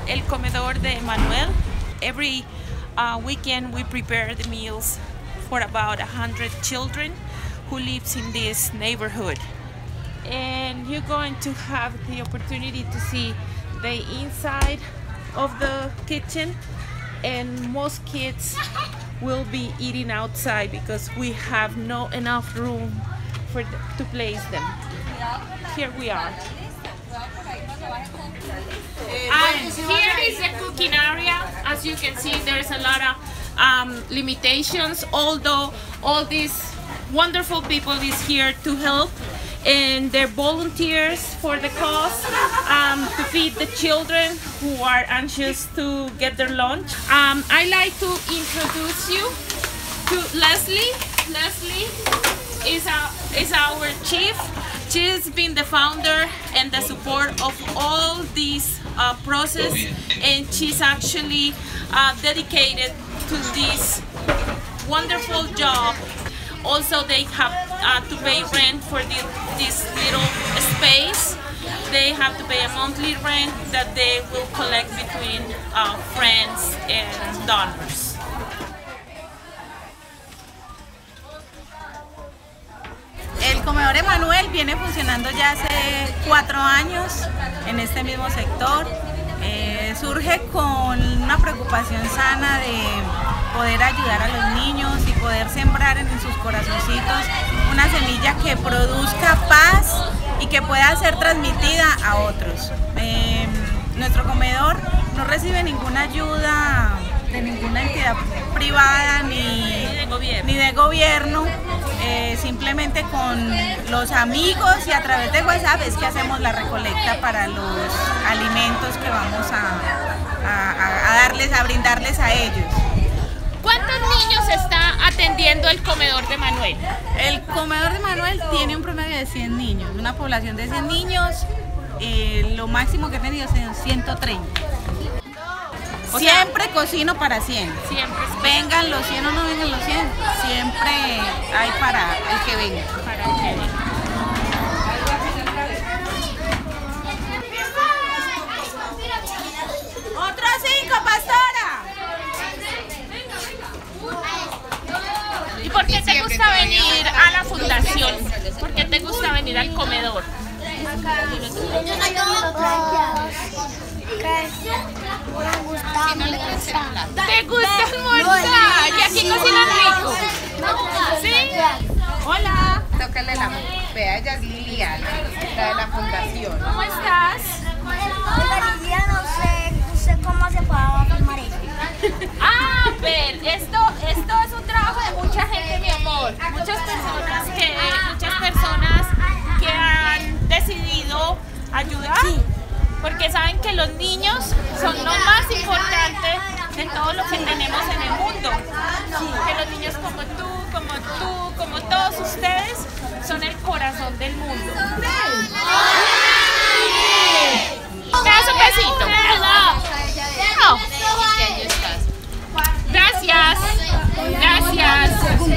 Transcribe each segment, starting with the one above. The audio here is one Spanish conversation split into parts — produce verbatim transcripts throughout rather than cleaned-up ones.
El Comedor de Manuel. Every uh, weekend we prepare the meals for about a hundred children who lives in this neighborhood. And you're going to have the opportunity to see the inside of the kitchen, and most kids will be eating outside because we have no enough room for the, to place them. Here we are. And here is the cooking area. As you can see, there's a lot of um, limitations, although all these wonderful people is here to help, and they're volunteers for the cause, um, to feed the children who are anxious to get their lunch. Um, I'd like to introduce you to Leslie. Leslie is, a, is our chief. She's been the founder and the support of all these uh, process, and she's actually uh, dedicated to this wonderful job. Also, they have uh, to pay rent for the, this little space. They have to pay a monthly rent that they will collect between uh, friends and donors. El Comedor Emanuel viene funcionando ya hace cuatro años en este mismo sector. Eh, surge con una preocupación sana de poder ayudar a los niños y poder sembrar en sus corazoncitos una semilla que produzca paz y que pueda ser transmitida a otros. Eh, nuestro comedor no recibe ninguna ayuda de ninguna entidad privada ni, ni de gobierno, ni de gobierno. Eh, simplemente con los amigos y a través de WhatsApp es que hacemos la recolecta para los alimentos que vamos a, a, a darles, a brindarles a ellos. ¿Cuántos niños está atendiendo el Comedor de Manuel? El Comedor de Manuel tiene un promedio de cien niños, una población de cien niños, eh, lo máximo que he tenido son ciento treinta. O siempre sea, cocino para cien. Siempre. Vengan los cien o no vengan los cien, siempre hay para el que venga. Para el que venga. ¡Otros cinco, pastora! ¿Y por qué te gusta venir a la fundación? ¿Por qué te gusta venir al comedor? ¿Te gusta almorzar? ¿Y aquí cocinan rico? ¿Sí? Hola. Tócale la mano. Vea, ella es Liliana, la de la fundación. ¿Cómo estás? Hola, Liliana, no sé, no sé cómo se puede filmar esto. Ah, ver, esto, esto es un trabajo de mucha gente, mi amor. Muchas personas que, muchas personas que han decidido ayudar. Sí. Porque saben que los niños son lo más importante de todo lo que tenemos en el mundo. Que los niños como tú, como tú, como todos ustedes, son el corazón del mundo. ¿Me das un besito? No. Gracias. Gracias.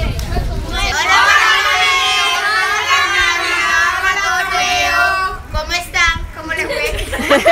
¿Cómo están? ¿Cómo les fue?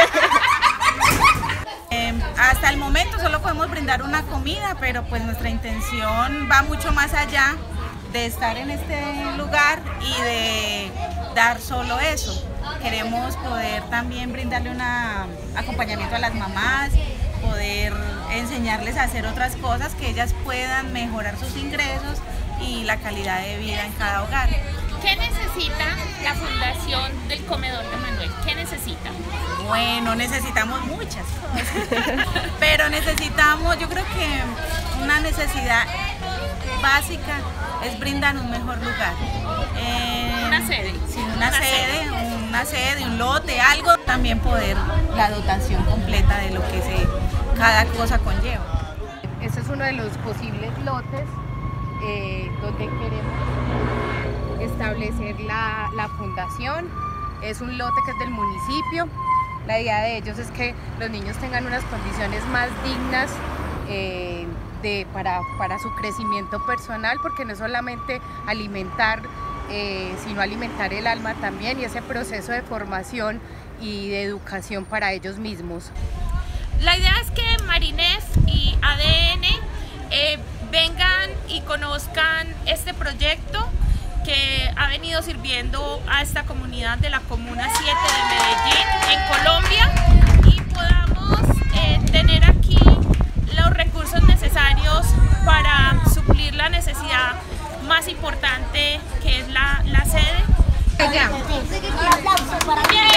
eh, hasta el momento solo podemos brindar una comida, pero pues nuestra intención va mucho más allá de estar en este lugar y de dar solo eso. Queremos poder también brindarle un acompañamiento a las mamás, poder enseñarles a hacer otras cosas que ellas puedan mejorar sus ingresos y la calidad de vida en cada hogar. ¿Qué necesita la Fundación del Comedor de Manuel? ¿Qué necesita? Bueno, necesitamos muchas cosas, pero necesitamos, yo creo que una necesidad básica es brindar un mejor lugar. Eh, una sede. Sí, una, una sede, sede, una sede, un lote, algo. También poder la dotación completa de lo que se, cada cosa conlleva. Este es uno de los posibles lotes eh, donde queremos establecer la, la fundación. Es un lote que es del municipio. La idea de ellos es que los niños tengan unas condiciones más dignas eh, de, para, para su crecimiento personal, porque no es solamente alimentar, eh, sino alimentar el alma también, y ese proceso de formación y de educación para ellos mismos. la idea es que Marinef y A D N eh, vengan y conozcan este proyecto que ha venido sirviendo a esta comunidad de la Comuna siete de Medellín, en Colombia, y podamos eh, tener aquí los recursos necesarios para suplir la necesidad más importante, que es la, la sede. Ya. Un aplauso para mí.